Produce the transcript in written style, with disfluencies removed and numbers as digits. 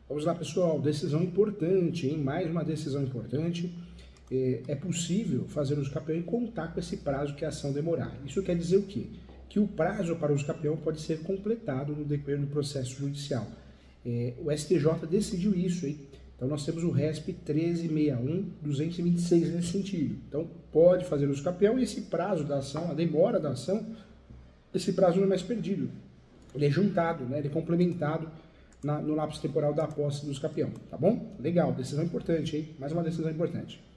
Vamos lá, pessoal, decisão importante, hein? Mais uma decisão importante. É possível fazer uso campeão e contar com esse prazo que a ação demorar. Isso quer dizer o quê? Que o prazo para o uso campeão pode ser completado no decorrer do processo judicial. O STJ decidiu isso, hein? Então nós temos o RESP 1361-226 nesse sentido. Então pode fazer uso campeão e esse prazo da ação, a demora da ação, esse prazo não é mais perdido. Ele é juntado, né? Ele é complementado no lapso temporal da posse do uso campeão, tá bom? Legal, decisão importante, hein? Mais uma decisão importante.